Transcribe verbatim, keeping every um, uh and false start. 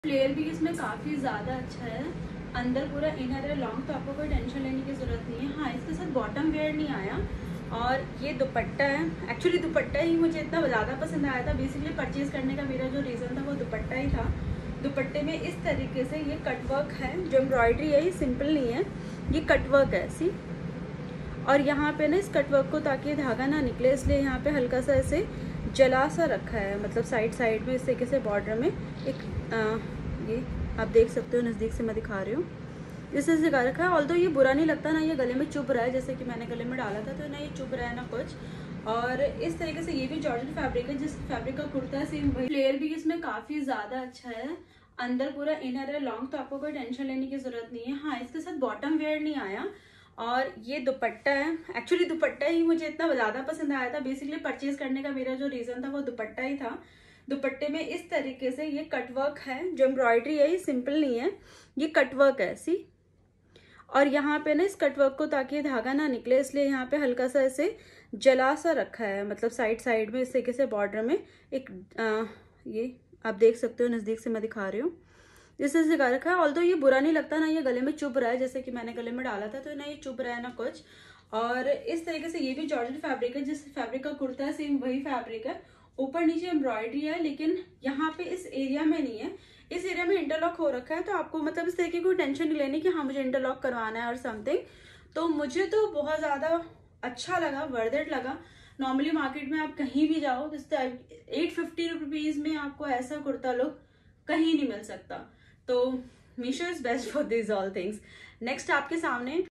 Flare भी इसमें काफ़ी ज़्यादा अच्छा है। अंदर पूरा इनर है लॉन्ग, तो आपको कोई टेंशन लेने की ज़रूरत नहीं है। हाँ, इसके साथ बॉटम वेयर नहीं आया। और ये दुपट्टा है। एक्चुअली दुपट्टा ही मुझे इतना ज़्यादा पसंद आया था। बेसिकली परचेज़ करने का मेरा जो रीज़न था वो दुपट्टा ही था। दुपट्टे में इस तरीके से ये कटवर्क है, जो एम्ब्रॉयडरी है ये सिंपल नहीं है, ये कटवर्क है सी। और यहाँ पे ना इस कटवर्क को, ताकि धागा ना निकले, इसलिए यहाँ पे हल्का सा ऐसे जला सा रखा है, मतलब साइड साइड में इस तरीके से बॉर्डर में एक आ, ये आप देख सकते हो, नज़दीक से मैं दिखा रही हूँ, इस तरह से लगा रखा है। ऑल्दो ये बुरा नहीं लगता, ना ये गले में चुभ रहा है, जैसे कि मैंने गले में डाला था, तो ना ये चुभ रहा है ना कुछ। और इस तरीके से ये भी जॉर्जेट फैब्रिक है, जिस फैब्रिक का कुर्ता है सेम वही। फ्लेयर भी इसमें काफ़ी ज़्यादा अच्छा है। अंदर पूरा इनर है लॉन्ग, तो आपको कोई टेंशन लेने की ज़रूरत नहीं है। हाँ, इसके साथ बॉटम वेयर नहीं आया। और ये दुपट्टा है। एक्चुअली दुपट्टा ही मुझे इतना ज़्यादा पसंद आया था। बेसिकली परचेज करने का मेरा जो रीज़न था वो दुपट्टा ही था। दुपट्टे में इस तरीके से ये कटवर्क है, जो एम्ब्रॉयडरी है ये सिंपल नहीं है, ये कटवर्क है सी। और यहाँ पे ना इस कटवर्क को, ताकि धागा ना निकले, इसलिए यहाँ पे हल्का सा ऐसे जला सा रखा है, मतलब साइड साइड में इस तरीके से बॉर्डर में एक आ, ये आप देख सकते हो, नज़दीक से मैं दिखा रही हूँ, इस तरह से लगा रखा है। ऑल्दो ये बुरा नहीं लगता, ना ये गले में चुभ रहा है, जैसे कि मैंने गले में डाला था, तो ना ये चुभ रहा है ना कुछ। और इस तरीके से ये भी जॉर्जेट फैब्रिक है, जिस फैब्रिक का कुर्ता है सेम वही फैब्रिक है। ऊपर नीचे एम्ब्रॉयडरी है, लेकिन यहाँ पे इस एरिया में नहीं है, इस एरिया में इंटरलॉक हो रखा है। तो आपको मतलब इस तरीके की कोई टेंशन नहीं लेनी कि हाँ मुझे इंटरलॉक करवाना है और समथिंग। तो मुझे तो बहुत ज़्यादा अच्छा लगा, वर्थ इट लगा। नॉर्मली मार्केट में आप कहीं भी जाओ तो एट फिफ्टी रुपीज़ में आपको ऐसा कुर्ता लुक कहीं नहीं मिल सकता। तो Meesho is best for this all things. Next आपके सामने